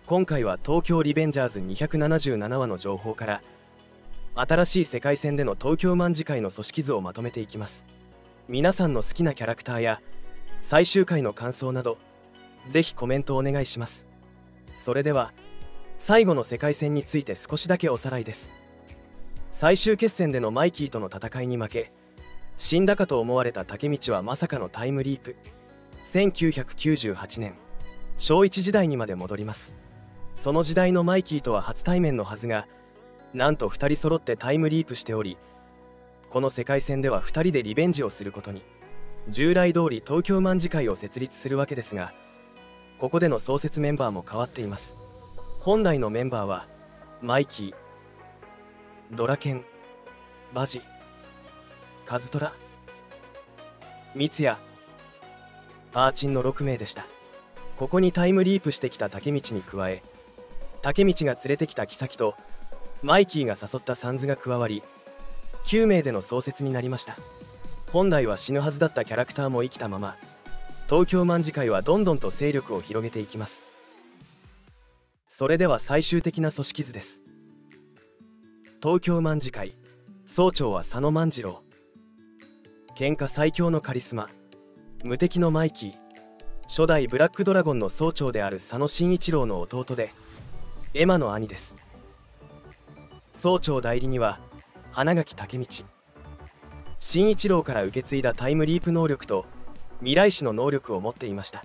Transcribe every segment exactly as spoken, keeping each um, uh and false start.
今回は東京リベンジャーズにひゃくななじゅうななわの情報から新しい世界戦での東京卍會の組織図をまとめていきます。皆さんの好きなキャラクターや最終回の感想などぜひコメントお願いします。それでは最後の世界戦について少しだけおさらいです。最終決戦でのマイキーとの戦いに負け死んだかと思われたタケミチはまさかのタイムリープ、せんきゅうひゃくきゅうじゅうはちねん小いち時代にまで戻ります。その時代のマイキーとは初対面のはずが、なんとふたり揃ってタイムリープしており、この世界戦ではふたりでリベンジをすることに、従来通り東京卍会を設立するわけですが、ここでの創設メンバーも変わっています。本来のメンバーはマイキー、ドラケン、バジ、カズトラ、ミツヤ、パーチンのろくめいでした。ここにタイムリープしてきたタケミチに加え、タケミチが連れてきたキサキとマイキーが誘ったサンズが加わりきゅうめいでの創設になりました。本来は死ぬはずだったキャラクターも生きたまま、東京卍会はどんどんと勢力を広げていきます。それでは最終的な組織図です。東京卍会総長は佐野万次郎、喧嘩最強のカリスマ無敵のマイキー、初代ブラックドラゴンの総長である佐野真一郎の弟でエマの兄です。総長代理には花垣武道、真一郎から受け継いだタイムリープ能力と未来史の能力を持っていました。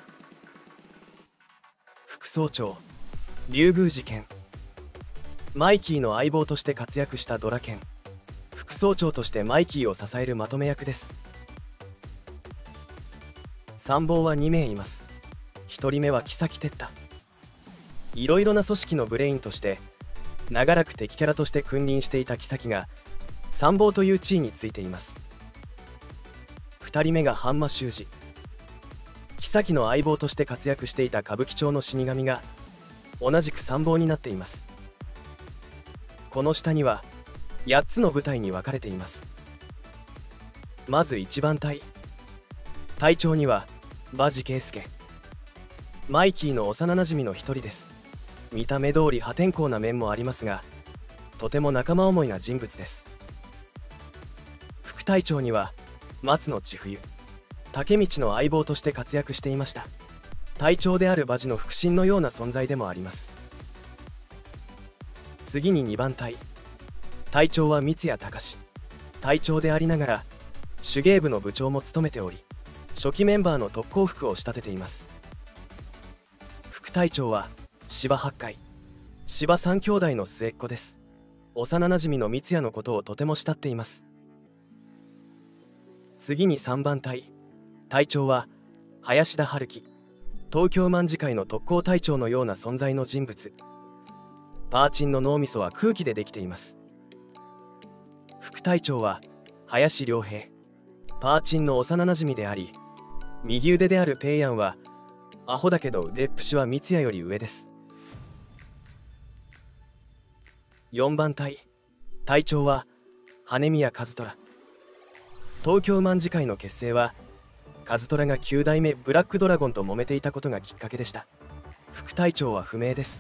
副総長竜宮寺剣、マイキーの相棒として活躍したドラケン、副総長としてマイキーを支えるまとめ役です。参謀はにめいいます。ひとりめは木崎哲太、いろいろな組織のブレインとして長らく敵キャラとして君臨していた木崎が参謀という地位についています。ふたりめが半間修二、木崎の相棒として活躍していた歌舞伎町の死神が同じく参謀になっています。この下にはやっつの部隊に分かれています。まずいちばん隊、隊長には場地圭介、マイキーの幼なじみの一人です。見た目通り破天荒な面もありますが、とても仲間思いな人物です。副隊長には松野千冬、竹道の相棒として活躍していました。隊長である場地の腹心のような存在でもあります。次ににばん隊、隊長は三谷隆、隊長でありながら手芸部の部長も務めており、初期メンバーの特攻服を仕立てています。副隊長は芝八海、芝三兄弟の末っ子です。幼なじみの三谷のことをとても慕っています。次にさんばん隊、隊長は林田春樹、東京卍会の特攻隊長のような存在の人物。パーチンの脳みそは空気でできています。副隊長は林良平、パーチンの幼なじみであり、右腕であるペイヤンはアホだけど腕っぷしは三谷より上です。よんばん隊、隊長は羽宮和虎。東京卍会の結成は和虎がきゅうだいめブラックドラゴンと揉めていたことがきっかけでした。副隊長は不明です。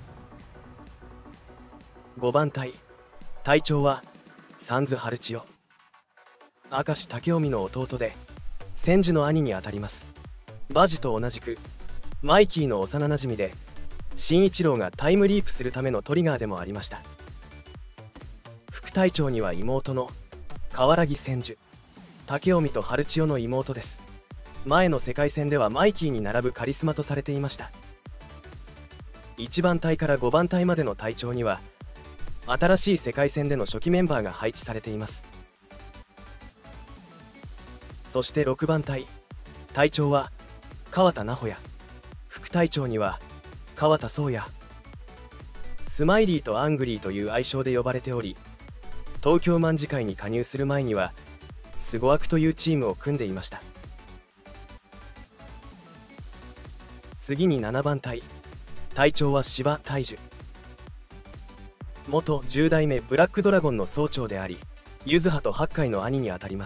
ごばん隊、隊長は三津春千代、明石武臣の弟で千住の兄にあたります。バジと同じくマイキーの幼なじみで、真一郎がタイムリープするためのトリガーでもありました。副隊長には妹の河原木千住、武臣と春千代の妹です。前の世界戦ではマイキーに並ぶカリスマとされていました。いちばん隊からごばん隊までの隊長には新しい世界戦での初期メンバーが配置されています。そしてろくばん隊、隊長は川田奈穂也、副隊長には川田宗也、スマイリーとアングリーという愛称で呼ばれており、東京卍会に加入する前にはスゴアクというチームを組んでいました。次にななばん隊、隊長は芝大樹、元じゅうだいめブラックドラゴンの総長であり、柚葉と八海の兄にあたります。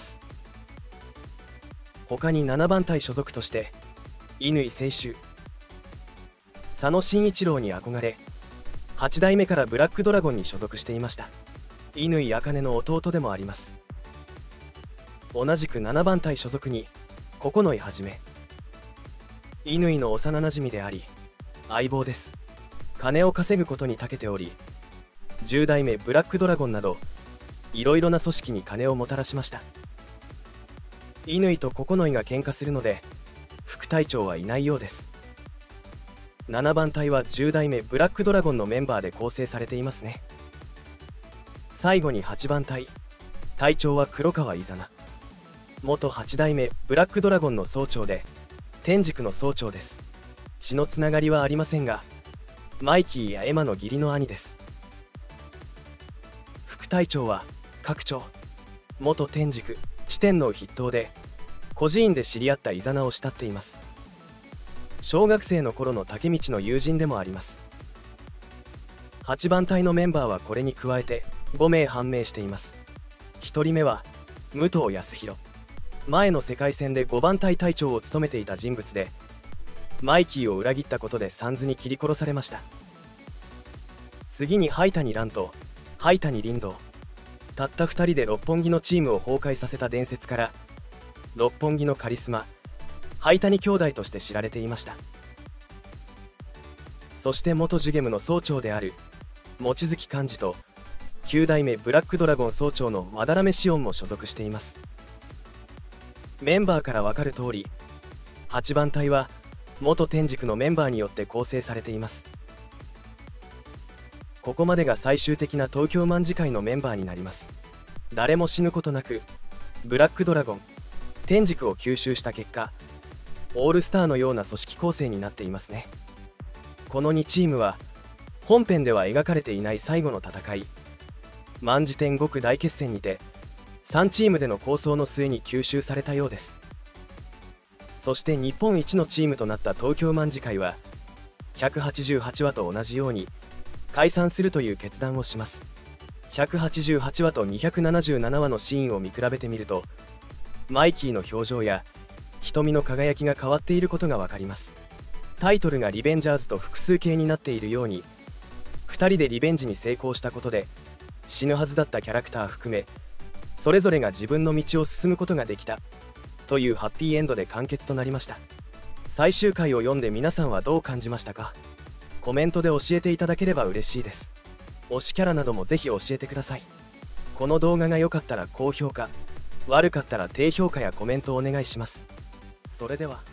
他にななばん隊所属として乾清舟、 佐野慎一郎に憧れはち代目からブラックドラゴンに所属していました。乾茜の弟でもあります。同じくななばん隊所属に九井はじめ、乾の幼なじみであり相棒です。金を稼ぐことに長けており、じゅう代目ブラックドラゴンなどいろいろな組織に金をもたらしました。乾と九井が喧嘩するので副隊長はいないようです。ななばん隊はじゅう代目ブラックドラゴンのメンバーで構成されていますね。最後にはちばん隊、隊長は黒川伊佐元はち代目ブラックドラゴンの総長で天竺の総長です。血のつながりはありませんがマイキーやエマの義理の兄です。副隊長は拡張元天竺四天王筆頭で孤児院で知り合ったイザナを慕っています。小学生の頃の竹道の友人でもあります。はちばん隊のメンバーはこれに加えてごめい判明しています。ひとりめは武藤康弘、前の世界戦でごばん隊隊長を務めていた人物でマイキーを裏切ったことでサンズに切り殺されました。次に灰谷蘭と灰谷林道、たったふたりで六本木のチームを崩壊させた伝説から六本木のカリスマ灰谷兄弟として知られていました。そして元ジュゲムの総長である望月寛治ときゅう代目ブラックドラゴン総長のまだらめシオンも所属しています。メンバーから分かる通りはちばん隊は元天竺のメンバーによって構成されています。ここまでが最終的な東京卍會のメンバーになります。誰も死ぬことなくブラックドラゴン天竺を吸収した結果オールスターのような組織構成になっていますね。このにチームは本編では描かれていない最後の戦い卍天獄大決戦にてさんチームでの抗争の末に吸収されたようです。そして日本一のチームとなった東京卍会はひゃくはちじゅうはちわと同じように解散するという決断をします。ひゃくはちじゅうはちわとにひゃくななじゅうななわのシーンを見比べてみるとマイキーの表情や瞳の輝きが変わっていることが分かります。タイトルがリベンジャーズと複数形になっているようにふたりでリベンジに成功したことで死ぬはずだったキャラクター含めそれぞれが自分の道を進むことができたというハッピーエンドで完結となりました。最終回を読んで皆さんはどう感じましたか？コメントで教えていただければ嬉しいです。推しキャラなどもぜひ教えてください。この動画が良かったら高評価、悪かったら低評価やコメントをお願いします。それでは。